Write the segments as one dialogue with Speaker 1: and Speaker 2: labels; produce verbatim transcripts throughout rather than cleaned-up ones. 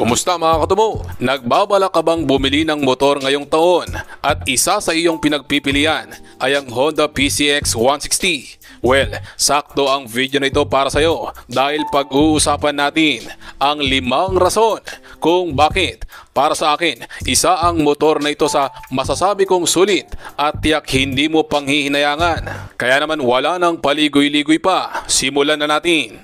Speaker 1: Kumusta mga katumo? Nagbabala ka bang bumili ng motor ngayong taon at isa sa iyong pinagpipilian ay ang Honda P C X one sixty? Well, sakto ang video na ito para sa iyo dahil pag-uusapan natin ang limang rason kung bakit para sa akin isa ang motor na ito sa masasabi kong sulit at tiyak hindi mo panghihinayangan. Kaya naman wala nang paligoy-ligoy pa, simulan na natin.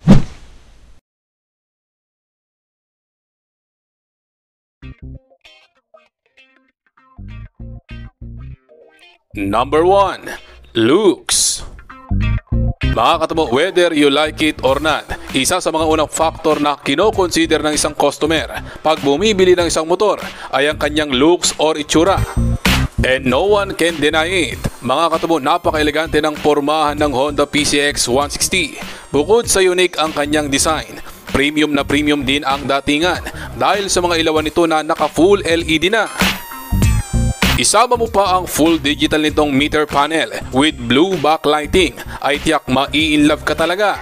Speaker 1: Number one. Looks. Mga katumo, whether you like it or not, isa sa mga unang factor na kino-consider ng isang customer pag bumibili ng isang motor ay ang kanyang looks or itsura. And no one can deny it. Mga katumo, napaka-elegante ng pormahan ng Honda P C X one sixty. Bukod sa unique ang kanyang design, premium na premium din ang datingan dahil sa mga ilawan nito na naka-full L E D na. Isama mo pa ang full digital nitong meter panel with blue backlighting ay tiyak mai-inlove ka talaga.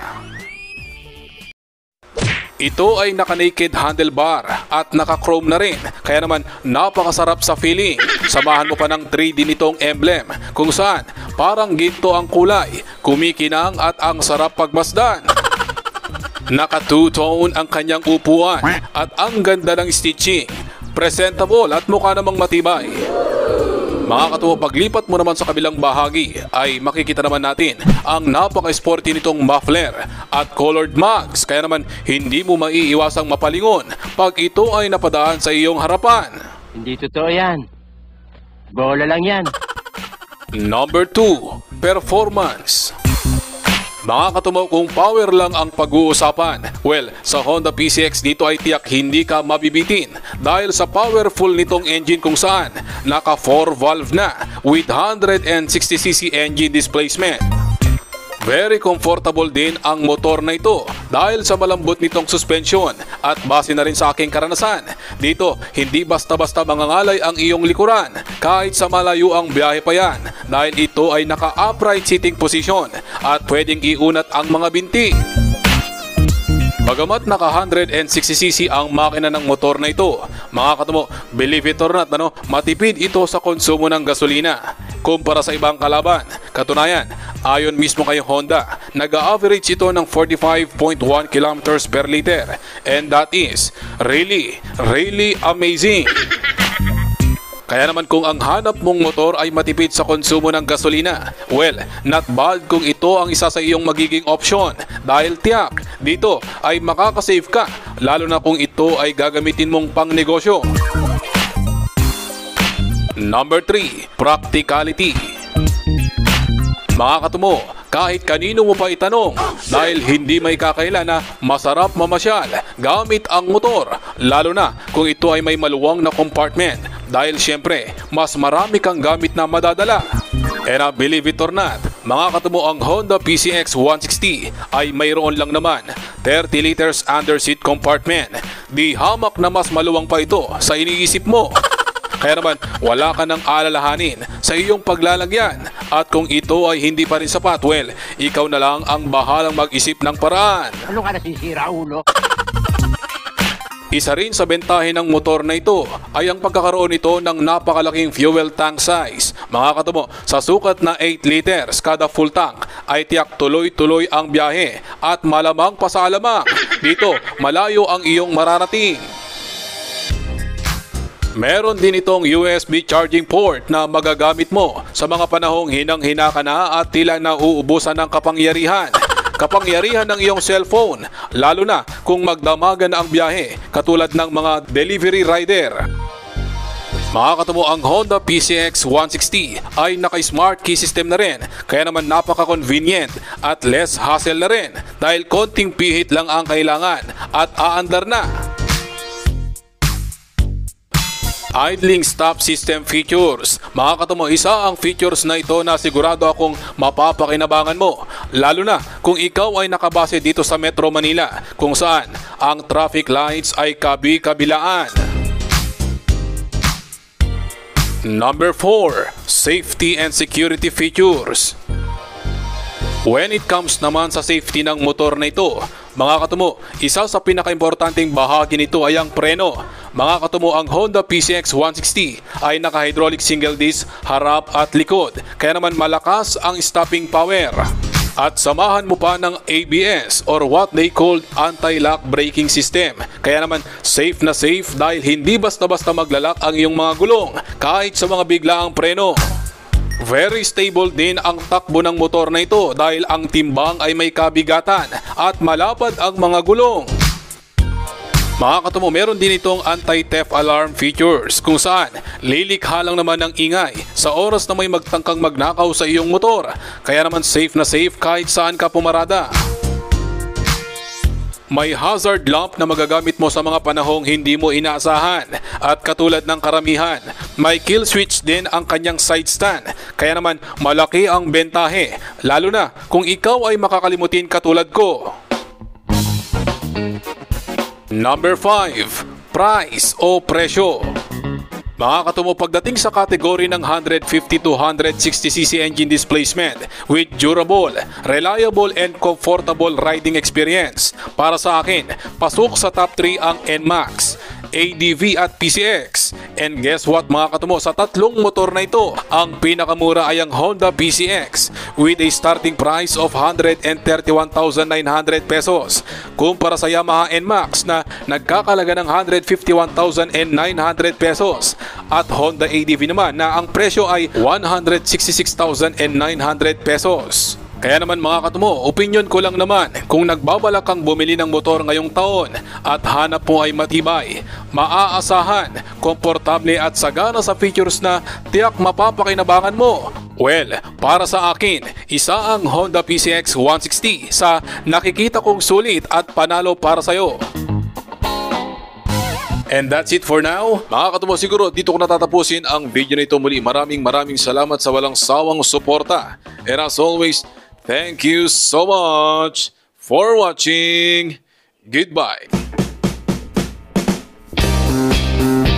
Speaker 1: Ito ay naka-naked handlebar at naka-chrome na rin, kaya naman napakasarap sa feeling. Samahan mo pa ng three D nitong emblem kung saan parang ginto ang kulay, kumikinang at ang sarap pagmasdan. Naka two-tone ang kanyang upuan at ang ganda ng stitching. Presentable at mukha namang matibay. Mga katuwa, paglipat mo naman sa kabilang bahagi ay makikita naman natin ang napaka-sporty nitong muffler at colored mugs, kaya naman hindi mo maiiwasang mapalingon pag ito ay napadaan sa iyong harapan.
Speaker 2: Hindi totoo yan. Bola lang yan.
Speaker 1: Number two. Performance. Mga katumaw, kung power lang ang pag-uusapan, well, sa Honda P C X dito ay tiyak hindi ka mabibitin dahil sa powerful nitong engine kung saan naka four valve na with one hundred sixty c c engine displacement. Very comfortable din ang motor na ito dahil sa malambot nitong suspension at base na rin sa aking karanasan. Dito, hindi basta-basta mangangalay ang iyong likuran kahit sa malayo ang biyahe pa yan dahil ito ay naka-upright sitting position at pwedeng iunat ang mga binti. Bagamat naka one hundred sixty c c ang makina ng motor na ito, mga katumo, believe it or not, ano, matipid ito sa konsumo ng gasolina kumpara sa ibang kalaban. Katunayan, ayon mismo kay Honda, nag-average ito ng forty-five point one kilometers per liter, and that is really, really amazing. Kaya naman kung ang hanap mong motor ay matipid sa konsumo ng gasolina, well, not bad kung ito ang isa sa iyong magiging option dahil tiyak dito ay makakasave ka lalo na kung ito ay gagamitin mong pang negosyo. Number three. Practicality. Mga katumo, kahit kanino mo pa itanong dahil hindi may kakaila na masarap mamasyal gamit ang motor, lalo na kung ito ay may maluwang na compartment dahil syempre mas marami kang gamit na madadala. And uh, believe it or not, mga katumo, ang Honda P C X one sixty ay mayroon lang naman thirty liters under seat compartment. Di hamak na mas maluwang pa ito sa iniisip mo. Kaya naman wala ka nang alalahanin sa iyong paglalagyan at kung ito ay hindi pa rin sapat, well, ikaw na lang ang bahalang mag-isip ng paraan.
Speaker 2: Ano ka nasisira, ulo?
Speaker 1: Isa rin sa bentahe ng motor na ito ay ang pagkakaroon nito ng napakalaking fuel tank size. Mga katumo, sa sukat na eight liters kada full tank ay tiyak tuloy-tuloy ang biyahe at malamang pa sa alamang. Dito, malayo ang iyong mararating. Meron din itong U S B charging port na magagamit mo sa mga panahong hinang-hina ka na at tila nauubusan ng kapangyarihan. Kapangyarihan ng iyong cellphone, lalo na kung magdamagan na ang biyahe katulad ng mga delivery rider. Mga katumo, ang Honda P C X one sixty ay naka-smart key system na rin, kaya naman napaka-convenient at less hassle na rin dahil konting pihit lang ang kailangan at aandar na. Idling stop system features. Mga katumo, isa ang features na ito na sigurado akong mapapakinabangan mo, lalo na kung ikaw ay nakabase dito sa Metro Manila kung saan ang traffic lights ay kabi-kabilaan. Number four. Safety and security features. When it comes naman sa safety ng motor na ito, Mga katumo, isa sa pinakaimportanteng bahagi nito ay ang preno. Mga katumo, ang Honda P C X one sixty ay naka-hydraulic single disc harap at likod, kaya naman malakas ang stopping power. At samahan mo pa ng A B S or what they call anti-lock braking system. Kaya naman safe na safe dahil hindi basta-basta maglalak ang iyong mga gulong kahit sa mga biglaang preno. Very stable din ang takbo ng motor na ito dahil ang timbang ay may kabigatan at malapad ang mga gulong. Mga katumo, meron din itong anti-theft alarm features kung saan lilikha lang naman ng ingay sa oras na may magtangkang magnakaw sa iyong motor. Kaya naman safe na safe kahit saan ka pumarada. May hazard lamp na magagamit mo sa mga panahong hindi mo inaasahan. At katulad ng karamihan, may kill switch din ang kanyang side stand. Kaya naman malaki ang bentahe, lalo na kung ikaw ay makakalimutin katulad ko. Number five. Price o presyo. Mga katumo, pagdating sa kategory ng one fifty to one sixty c c engine displacement with durable, reliable and comfortable riding experience, para sa akin, pasok sa top three ang N MAX, A D V at P C X. And guess what mga katumo, sa tatlong motor na ito, ang pinakamura ay ang Honda P C X with a starting price of one hundred thirty-one thousand nine hundred pesos kumpara sa Yamaha N MAX na nagkakalaga ng one hundred fifty-one thousand nine hundred pesos at Honda A D V naman na ang presyo ay one hundred sixty-six thousand nine hundred pesos. Kaya naman mga katumo, opinion ko lang naman, kung nagbabalak kang bumili ng motor ngayong taon at hanap mo ay matibay, maaasahan, komportable at sagana sa features na tiyak mapapakinabangan mo, well, para sa akin, isa ang Honda P C X one sixty sa nakikita kong sulit at panalo para sa'yo. And that's it for now. Mga katumo, siguro dito ko natatapusin ang video na ito muli. Maraming maraming salamat sa walang sawang suporta. And as always, thank you so much for watching. Goodbye.